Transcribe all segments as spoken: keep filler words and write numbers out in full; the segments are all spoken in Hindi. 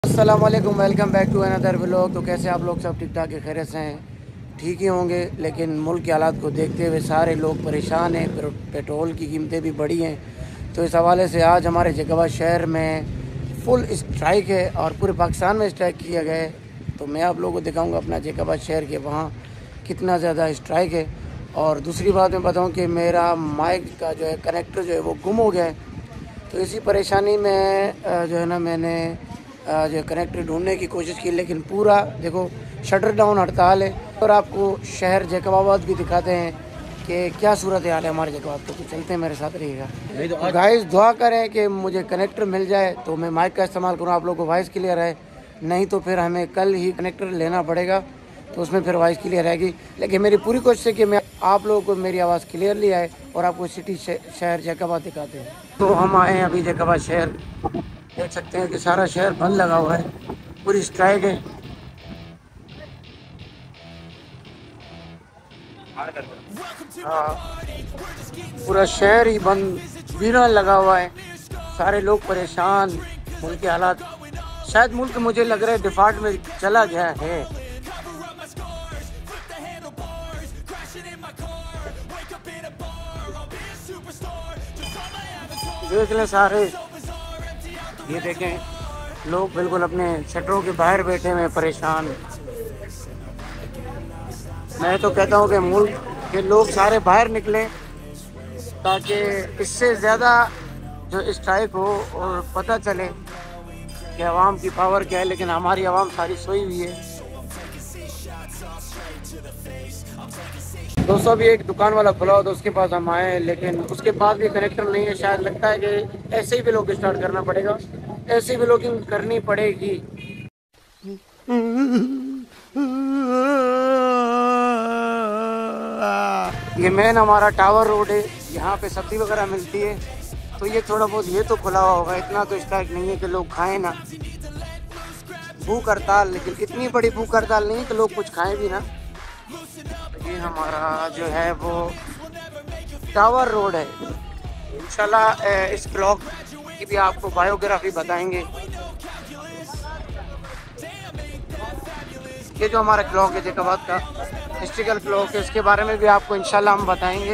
अस्सलाम वालेकुम, welcome back to another vlog. तो कैसे आप लोग सब ठीक ठाक है, खैरियत से हैं? ठीक ही होंगे, लेकिन मुल्क के हालात को देखते हुए सारे लोग परेशान हैं। पेट्रोल की कीमतें भी बढ़ी हैं, तो इस हवाले से आज हमारे जैकबाद शहर में फुल स्ट्राइक है और पूरे पाकिस्तान में स्ट्राइक किया गया है। तो मैं आप लोगों को दिखाऊंगा अपना जैकबाद शहर के वहाँ कितना ज़्यादा स्ट्राइक है। और दूसरी बात मैं बताऊँ कि मेरा माइक का जो है कनेक्टर जो है वो गुम हो गया है, तो इसी परेशानी में जो है ना मैंने जो कनेक्टर ढूंढने की कोशिश की, लेकिन पूरा देखो शटर डाउन हड़ताल है। और आपको शहर जैकबाबाद भी दिखाते हैं कि क्या सूरत हाल है हमारे जैकबाबाद को। तो चलते हैं, मेरे साथ रहिएगा। तो गाइस दुआ करें कि मुझे कनेक्टर मिल जाए तो मैं माइक का इस्तेमाल करूँ, आप लोगों को वॉइस क्लियर है, नहीं तो फिर हमें कल ही कनेक्टर लेना पड़ेगा, तो उसमें फिर वॉइस क्लियर रहेगी। लेकिन मेरी पूरी कोशिश है कि मैं आप लोगों को मेरी आवाज़ क्लियरली आए और आपको सिटी शहर जैकबाबाद दिखाते हैं। तो हम आए हैं अभी जैकबाद शहर, देख सकते हैं कि सारा शहर बंद लगा हुआ है, पूरी स्ट्राइक है। हाँ, पूरा शहर ही बंद बिना लगा हुआ है, सारे लोग परेशान। मुल्क के हालात, शायद मुल्क मुझे लग रहा है डिफॉल्ट में चला गया है। देख लें सारे, ये देखें लोग बिल्कुल अपने शटरों के बाहर बैठे हुए परेशान। मैं तो कहता हूँ कि मुल्क के लोग सारे बाहर निकलें ताकि इससे ज़्यादा जो स्ट्राइक हो और पता चले कि आवाम की पावर क्या है। लेकिन हमारी आवाम सारी सोई हुई है। दोस्तों अभी एक दुकान वाला खुला हो तो उसके पास हम आए, लेकिन उसके पास भी कनेक्टर नहीं है। शायद लगता है कि ऐसे ही भी लोग स्टार्ट करना पड़ेगा, ऐसी भी लोग करनी पड़ेगी। ये मेन हमारा टावर रोड है, यहाँ पे सब्जी वगैरह मिलती है, तो ये थोड़ा बहुत ये तो खुला हुआ होगा, इतना तो स्ट्राइक नहीं है कि लोग खाएं ना। भूख हड़ताल, लेकिन इतनी बड़ी भूख हड़ताल नहीं कि लोग कुछ खाएं भी ना। ये हमारा जो है वो टावर रोड है। इंशाल्लाह इस ब्लॉग की भी आपको बायोग्राफी बताएंगे। ये जो हमारा क्लॉक है जैकबाद का हिस्ट्रिकल क्लॉक है, इसके बारे में भी आपको इंशाल्लाह हम बताएंगे।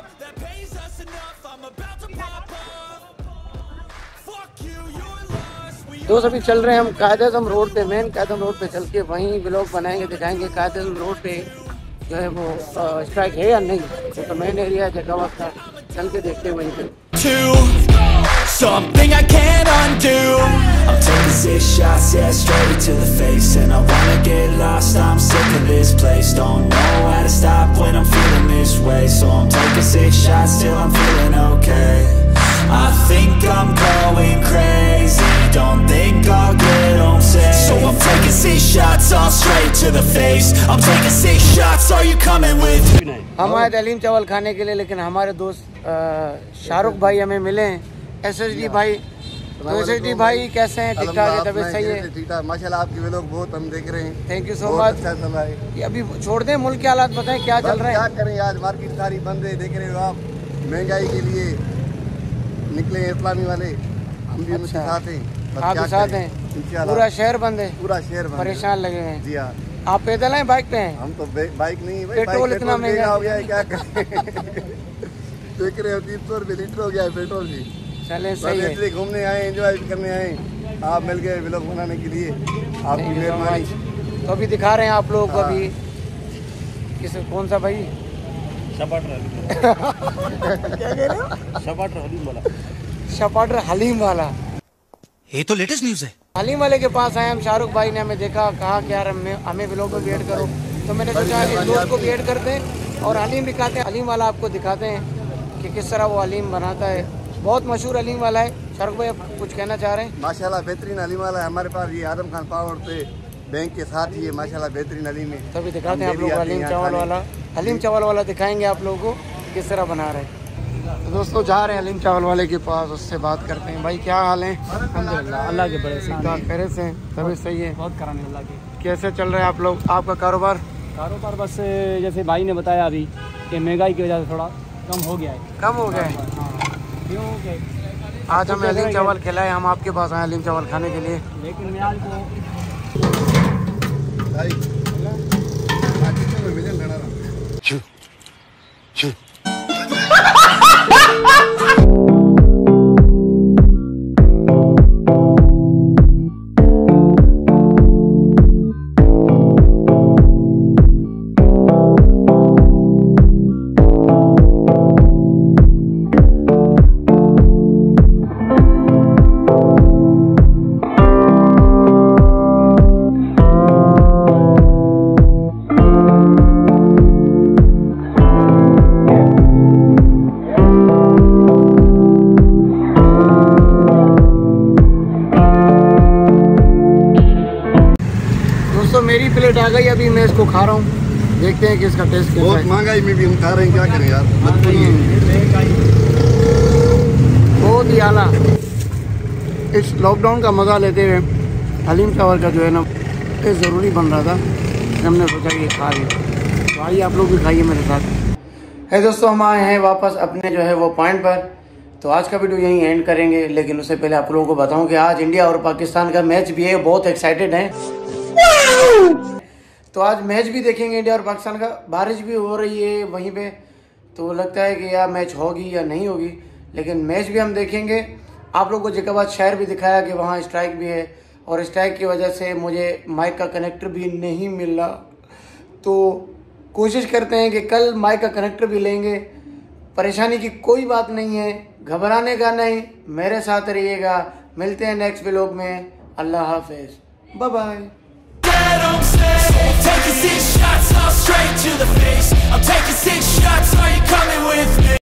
दोस्त अभी चल रहे हैं हम कायद-ए-आज़म रोड पे, मेन कायद-ए-आज़म रोड पे चल के वहीं ब्लॉग बनाएंगे, दिखाएंगे कायद-ए-आज़म रोड पे जो है वो स्ट्राइक है या नहीं। तो मेन एरिया है जैकबाद का, चल के देखते हैं वहीं पे। Something I can't undo. I'm taking six shots, yeah, straight to the face, and I wanna get lost. I'm sick of this place. Don't know how to stop when I'm feeling this way. So I'm taking six shots till I'm feeling okay. I think I'm going crazy. Don't think I'll get home safe. So I'm taking six shots, all straight to the face. I'm taking six shots. Are you coming with me? हम आए हलीम चावल खाने के लिए, लेकिन हमारे दोस्त शाहरुख भाई हमें मिले हैं, एस एस डी भाई। तो एस एस डी भाई कैसे हैं? ठीक ठाक है, तबीयत सही है? ठीक ठाक माशाल्लाह, आपके वे लोग बहुत हम देख रहे हैं। Thank you so much. अच्छा अभी छोड़ दें मुल्क के हालात, बताएं क्या चल रहा है? क्या करें, आज मार्केट सारी बंद है, देख रहे हो आप। महंगाई के लिए निकले इस्लामी वाले, हम भी उनके साथ हैं। आप भी साथ हैं? पूरा शहर बंद है, पूरा शहर परेशान लगे हैं। जी हाँ। आप पैदल हैं, बाइक पे हैं? हम तो बाइक नहीं, पेट्रोल इतना महंगा हो गया है, क्या करें। देख रहे हो तीन सौ रुपये लीटर हो गया है पेट्रोल भी। चले सही है, इसलिए घूमने आए, एंजॉय करने आए, आप मिल गए व्लॉग बनाने के लिए, आपकी मेहरबानी। तो अभी दिखा रहे हैं आप लोगों को अभी किस कौन सा भाई शपाटर क्या कह रहे हो? शपाटर हलीम वाला, शपाटर हलीम वाला, ये तो लेटेस्ट न्यूज़ है। हलीम वाले के पास आए हम, शाहरुख भाई ने हमें देखा, कहा कि यार हमें हमें व्लॉग को भी ऐड करो, तो मैंने सोचा इस दोस्त को भी ऐड करते हैं और हलीम दिखाते हैं। हलीम वाला आपको दिखाते हैं कि किस तरह वो हलीम बनाता है। बहुत मशहूर हलीम वाला है। शाहरुख भाई आप कुछ कहना चाह रहे हैं? माशाल्लाह बेहतरीन हलीम वाला है हमारे पास, ये आदम खान पावर पे बैंक के साथ ही है, माशाल्लाह बेहतरीन हलीम है। तभी दिखाते हैं आप लोग हलीम चावल वाला, हलीम चावल वाला दिखाएंगे आप लोगों को किस तरह बना रहे हैं। तो दोस्तों जा रहे हैं हलीम चावल वाले के पास, उससे बात करते हैं। भाई क्या हाल है? अल्हम्दुलिल्लाह, अल्लाह के बड़े खैरियत से, तभी सही है, बहुत कराने अल्लाह की। कैसे चल रहे हैं आप लोग, आपका कारोबार? कारोबार बस जैसे भाई ने बताया अभी कि महंगाई की वजह से थोड़ा कम हो गया है। कम हो गया है? क्योंकि आज हमें हलीम चावल खिलाए, हम आपके पास आए हलीम चावल खाने के लिए। लेकिन मैं आज को मेरी प्लेट आ गई, अभी मैं इसको खा रहा हूँ, देखते हैं कि इसका टेस्ट कैसा है। बहुत महंगाई में भी हम खा रहे हैं, क्या करें यार, बहुत ही आला। इस लॉकडाउन का मज़ा लेते हुए हलीम चावल का जो है ना ये ज़रूरी बन रहा था, हमने सोचा कि खा लें, तो आइए आप लोग भी खाइए मेरे साथ। है दोस्तों, हम आए हैं वापस अपने जो है वो पॉइंट पर, तो आज का वीडियो यहीं एंड करेंगे। लेकिन उससे पहले आप लोगों को बताऊं कि आज इंडिया और पाकिस्तान का मैच भी है, बहुत एक्साइटेड हैं। तो आज मैच भी देखेंगे इंडिया और पाकिस्तान का। बारिश भी हो रही है वहीं पे, तो लगता है कि यार मैच होगी या नहीं होगी, लेकिन मैच भी हम देखेंगे। आप लोगों को जिकाबाद शहर भी दिखाया कि वहाँ स्ट्राइक भी है, और स्ट्राइक की वजह से मुझे माइक का कनेक्टर भी नहीं मिल रहा, तो कोशिश करते हैं कि कल माइक का कनेक्टर भी लेंगे। परेशानी की कोई बात नहीं है, घबराने का नहीं, मेरे साथ रहिएगा। मिलते हैं नेक्स्ट व्लॉग में। अल्लाह हाफिज, bye bye. Taking six shots all straight to the face. I'm taking six shots, are you coming with me?